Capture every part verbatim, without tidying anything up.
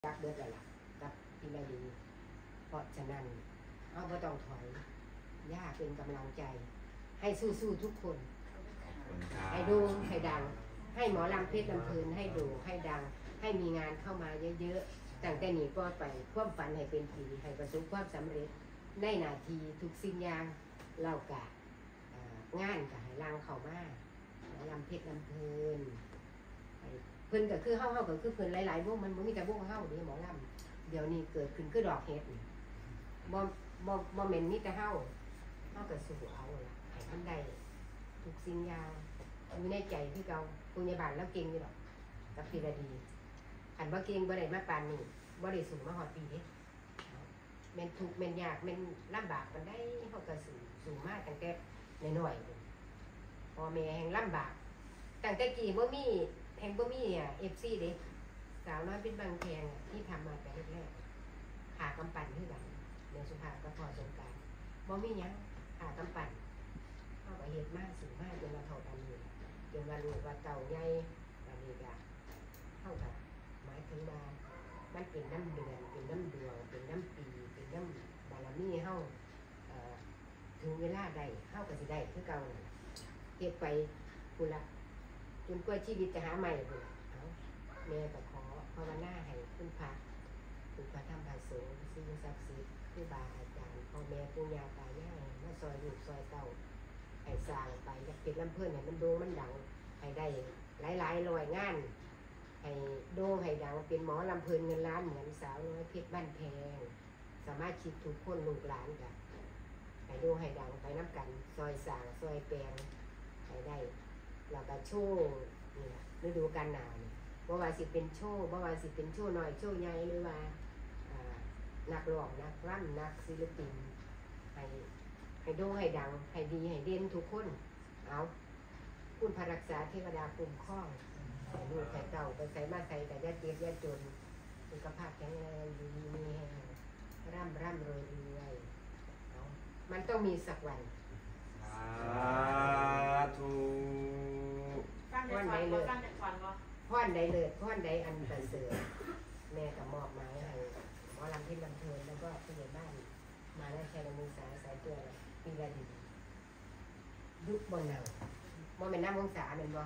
รักเบิดแล้วล่ะกับพี่แม่ดีเพราะฉะนั้นเอาบ่ต้องถอยย่าเป็นกำลังใจให้สู้ๆทุกคนให้โด่งให้ดังให้หมอลำเพชรลำเพลินให้โด่งให้ดังให้มีงานเข้ามาเยอะๆตั้งแต่นี้ก็ไปความฝันให้เป็นจริงให้ประสบความสำเร็จในหน้าที่ทุกสิ่งอย่างเล่ากะงานกะให้ลังเข้ามาหมอลำเพชรลำเพลินเพิ่นก็คือเฮาเฮาก็คือเพิ่นหลายๆวงมันบ่มีแต่วงเฮาเด้หมอลำเดี๋ยวนี้เกิดขึ้นคือดอกเห็ดบ่บ่บ่แม่นมีแต่เฮาเฮาก็สู้เอาล่ะให้มันได้ทุกสิ่งอย่างอยู่ในใจคือเก่าผู้ใหญ่บ้านแล้วเก่งอยู่ดอกกับพี่ระดีคันบ่เก่งบ่ได้มาปานนี้บ่ได้สู้มาฮอดปีเด้แม่นทุกข์แม่นยากแม่นลำบากปานใดเฮาก็สู้สู้มาตั้งแต่น้อยๆพ่อแม่แห่งลำบากตั้งแต่กี้บ่มีแห่งบ่มีอ่ะ เอฟ ซี เด้สาวน้อยเป็นบางแพงที่ทำมาแต่แรกๆหากำปั่นคือกันเดี๋ยวสุภาพก็พอสงการบ่มีหยังหากำปั่นเฮาก็เฮ็ดมาสูงมากจนมาเท่ากันนี่จนว่าลูกว่าเต่าใหญ่บัดนี้ก็เฮาก็หมายถึงว่ามันเป็นน้ำเดือนเป็นน้ำดวงเป็นน้ำปีเป็นน้ำบารมีเฮาเอ่อถึงเวลาใดเฮาก็สิได้คือเก่านั่นเฮ็ดไปพุ่นละจนกว่าชีวิตจะหาใหม่พุ่นเอาแม่ก็ขอภาวนาให้คุณพระคุณพระธรรมพระสงฆ์สิ่งศักดิ์สิทธิ์ครูบาอาจารย์พ่อแม่ปู่ย่าตายายมาซอยลูกซอยเต้าให้สร้างไปอยากเป็นลำเพิ่นให้มันโด่งมันดังให้ได้หลายๆร้อยงานให้โด่งให้ดังเป็นหมอลำเพิ่นเงินล้านเหมือนสาวน้อยเพชรบ้านแพงสามารถคิดทุกคนลูกหลานกันให้โด่งให้ดังไปน้ำกันซอยสร้างซอยแปลงให้ได้แล้วก็โชว์นี่แหละฤดูกาลหนาวนี่บ่ว่าสิเป็นโชว์บ่ว่าสิเป็นโชว์น้อยโชว์ใหญ่หรือว่านักร้องนักรำนักศิลปินให้ให้โด่งให้ดังให้ดีให้เด่นทุกคนเอาคุณพระรักษาเทวดาคุ้มครองให้ลูกให้เต่าไปใส่มาใส่แต่ยาเจ็บยาจนสุขภาพแข็งแรงดีมีแห่งร่ำร่ำรวยรวยเอามันต้องมีสักวันสาธุพ่อนใดเลิศพ่อนใดเลิศพ่อนใดอันประเสริฐแม่ก็มอบหมายให้หมอลำเพชรลำเพลินแล้วก็ผู้ใหญ่บ้านมาแล้วแชร์ในมือสายสายตัวปีละดียุบบนหนังบ่เป็นน้ำวงศาเป็นบ่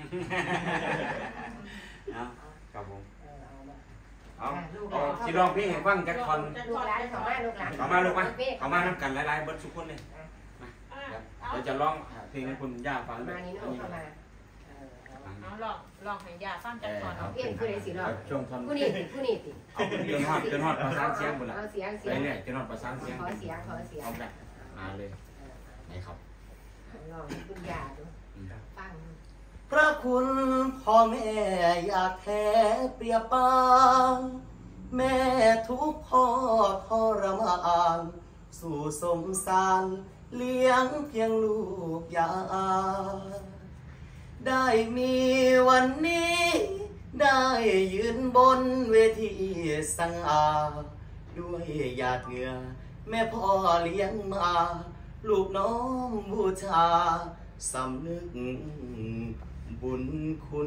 เอาครับผมเออเอามาเอาเอาที่ร้องเพลงให้ฟังจากคนลูกหลานเขามาลูกหลานเขามาลูกมาเขามาน้ำกันหลายๆเบิดทุกคนเลยมาเดี๋ยวจะร้องเพลงให้คุณย่าฟังมานี่น้องเข้ามาเอาลองลองให้ยาฟังจากก่อนเอาเพี้ยนผู้ใดสิร้องช่วงท่อนผู้นี้ติผู้นี้ติเอาจนฮอดจนฮอดประสานเสียงหมดละเอาเสียงเสียงไปเนี่ยจนฮอดประสานเสียงขอเสียงขอเสียงเอาแบบมาเลยไหนครับลองคุณย่าดูฟังพระคุณพ่อแม่อยากแท้เปรียบปานแม่ทุกพ่อทรมานสู่สมสารเลี้ยงเพียงลูกยาได้มีวันนี้ได้ยืนบนเวทีสังอาด้วยหยาดเหงื่อแม่พ่อเลี้ยงมาลูกน้องบูชาสำนึกบุญคุณ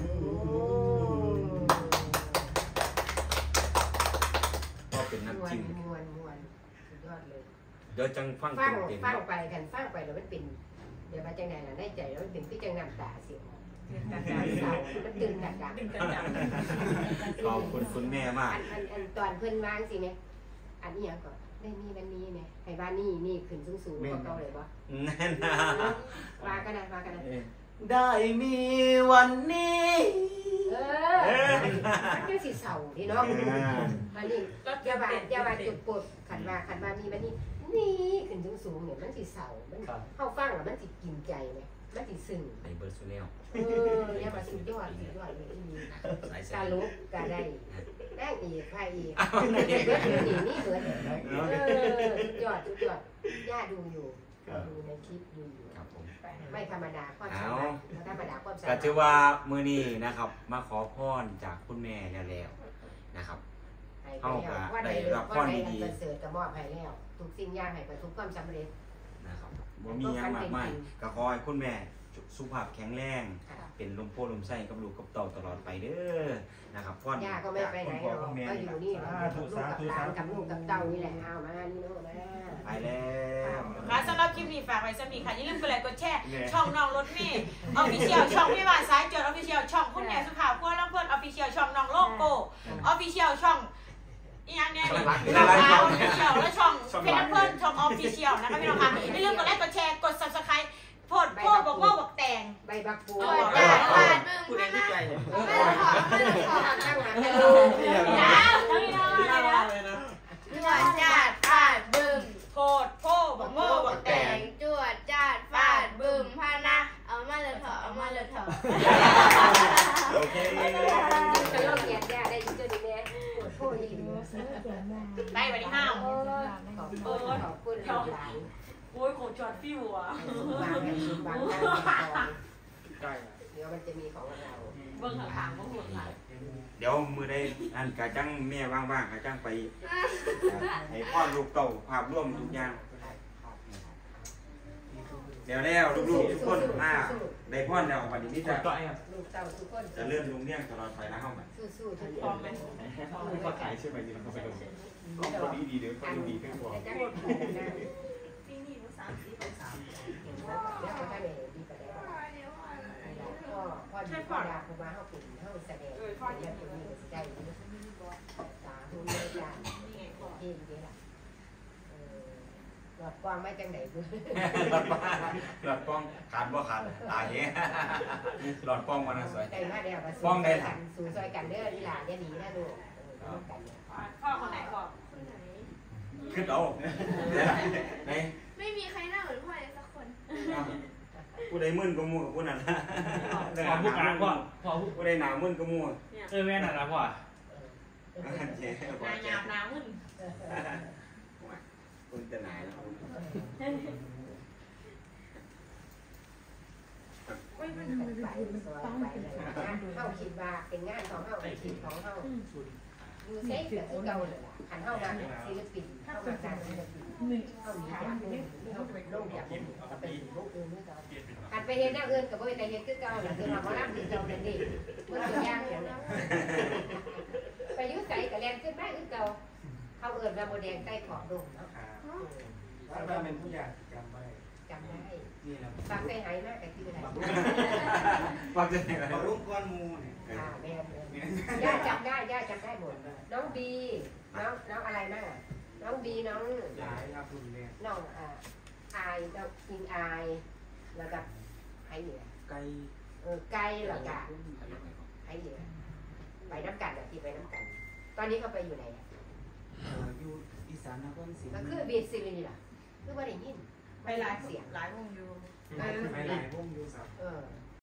ก็เป็นนักจริงมวนมวนสุดยอดเลยเดี๋ยวจังฟังฟังฟังไปกันฟังไปแล้วมันเป็นเดี๋ยวมาจังไหนล่ะได้ใจแล้วมันเป็นที่จังน้ำตาเสียน้ำตาเศร้ามันตื่นดักดักขอบคุณคุณแม่มากอันอันอันตอนเพิ่นวางสิเนี่ยอันนี้ยังก่อนได้มีวันนี้เนี่ยให้บ้านนี้นี่ขึ้นสูงสูงก็เก่าเลยปะแน่นอนว่ากันนะว่ากันนะได้มีวันนี้เออมันก็สิเศร้าพี่น้องวันนี้ยาบาดยาบาดจุดปวดขันว่าขันว่ามีวันนี้นี่ขึ้นสูงสูงเนี่ยมันสิเศร้ามันเข้าฟังแล้วมันสิกินใจเนี่ยมันสิซึ้งในเบอร์ซูเนลเออยาบาดสุดยอดสุดยอดเลยอีตาลุกกะได้นั่งอีกใครอีกเบิดอยู่นี่นี่เบิดเออสุดยอดสุดยอดย่าดูอยู่ดูในคลิปดูอยู่ไม่ธรรมดาความสามารถไม่ธรรมดาความสามารถก็ถือว่ามื้อนี้นะครับมาขอพรจากคุณแม่แล้วนะครับเข้ากับได้รับพรดีๆเสริฐกับมอบให้แล้วทุกสิ่งอย่างให้ประสบความสำเร็จนะครับบ่มีหยังมากมายก็ขอให้คุณแม่โชสุขภาพแข็งแรงเป็นลมโพลมไส้กับลูกกับเต่าตลอดไปเด้อนะครับพ่อย่าก็ไม่ไปไหนหรอกก็อยู่นี่แหละลูกกับหลานกับลูกกับเต่านี่แหละเอามานี่โน่นนะไปแล้วค่ะสำหรับคลิปนี้ฝากไว้สำหรับค่ะอย่าลืมกดไลค์กดแชร์ช่องน้องรถเมย์ออฟฟิเชียลช่องพี่บานซ้ายจดออฟฟิเชียลช่องคุณแม่สุภาพพัวลำเพิ่นออฟฟิเชียลช่องน้องโลโก้ออฟฟิเชียลช่องอีกอย่างเนี่ยช่องออฟฟิเชียลและช่องเพจลำเพิ่นช่องออฟฟิเชียลนะคะพี่น้องค่ะอย่าลืมกดไลค์กดแชร์กด ซับสไครบ์ โพดโพดบอกว่าบอกแต่งใบบักปูเออจ้าบ้านมึงพูดเองที่ใจเนี่ยไม่ได้ขอไม่ได้ขอข้างหลังเลยแล้วทั้งนี้ทั้งนั้นเลยนะจวดจาดฟาดบึ้มโพดโพดบอกว่าบอกแต่แต่งงจวดจาดฟาดบึ้มพานะเอามาเลยเถอะเอามาเลยเถอะโอเคจะลองเกียดแย่ได้ยินเจอดีแน่ปวดโพดอีกได้วันที่ห้าขอบคุณขอบคุณหลานโอ้ยโคจอดฟิวอ่ะบางให้ชิมบางได้เดี๋ยวมันจะมีของเราเบิ่งข้างๆก็หัวไหลเดี๋ยวมือได้อันกะจังแม่ว่างๆกะจังไปให้พ่อลูกเต่าภาพร่วมทุกอย่างเดี๋ยวแล้วลูกๆทุกคนมาได้พ่อแล้ววันนี้จะลูกเต่าทุกคนจะเลื่อนลุงเลี้ยงตลอดไปนะเข้ามาสู้ๆทุกพคร้อน มไหมเขาขายใช่ไหมนี่เขาไปลงก็คนดีดีเดี๋ยวคนดีขึ้นกว่าจะพูดถึงนะเดี๋ยวเขาจะเลยดีไปแล้วพ่อพ่อดีพ่อดาครูบาเขาปิ่นเขาแสดงแล้วคนนี้ใจตาหูเลี้ยงจานเองเดียวล่ะหลอดกวางไม่จังไหนเพื่อหลอดป้องหลอดป้องขาดบ่ขาดตายเงี้ยหลอดป้องมันสวยใจมาแล้วก็สู้กันสู้ซอยกันเด้อที่หลานอย่าหนีนะลูกพ่อคนไหนบอกคนไหนขึ้นเอาไหนไม่มีใครหน้าเหมือนพ่อเลยสักคนผู้ใดมึนก็มูกับผู้นั้นพอผู้กลางพ่อพอผู้ผู้ใดหนามึนก็มูเออแม่น่ะนะพ่อเจ๊นายยามน้ำมึนคุณจะหนาแล้วไปไปเข้าคิดว่าเป็นงานของเข้าเป็นคิดของเข้าดูเซ็กแต่คือเก่าเลยล่ะขันเข้ามาศิลปินเข้ามาการศิลปินเข้ามีจากนึงเข้าไปโลกจากนึงก็เป็นโลกอื่นนี่เก่าขันไปเห็นหน้าเอื่นกับว่าแต่เห็นคือเก่าหลังจากเรามารับถึงเก่าเด่นดีเมื่อตัวย่างอย่างนั้นไปยุ่งใส่กับแรงขึ้นแม่คือเก่าเขาเอื่นมาโมเดลใต้ขอบดงเนาะถ้าเราเป็นผู้ใหญ่จำไว้จำได้นี่แหละฝากใจหายมากแต่ที่อะไรฟังจะไหนบำรุงก้อนมูเนี่ยอ่าแม่ย่าจำได้ย่าจำได้หมดน้องบีน้องน้องอะไรนะน้องบีน้องหลายครับคุณเนี่ยน้องอ่าอายน้องอินอายแล้วก็ไอ้เหนือไก่เออไกลหรอกะไอ้เหนือไปน้ำกันอ่ะที่ไปน้ำกัน ตอนนี้เขาไปอยู่ไหนอยู่อีสานนครศรีก็คือบีซิลีล่ะคือว่าได้ยินไปหลายเสียงหลายวงอยู่ไปหลายวงอยู่สับเออ